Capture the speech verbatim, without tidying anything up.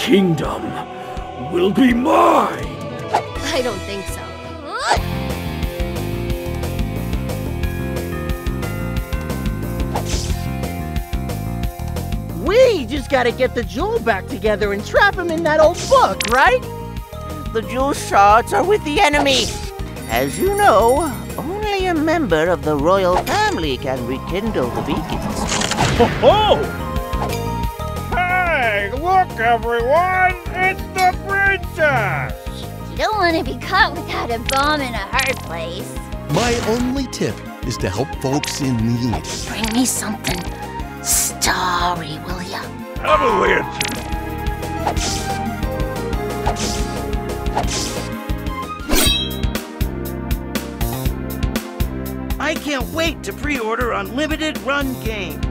kingdom will be mine. I don't think so. We just gotta get the jewel back together and trap him in that old book, right? The jewel shards are with the enemy. As you know, only a member of the royal family can rekindle the beacons. Ho ho! Hey, look everyone! It's the princess! You don't want to be caught without a bomb in a hard place. My only tip is to help folks in need. Bring me something starry, will ya? Avalanche! I can't wait to pre-order Unlimited Run Games.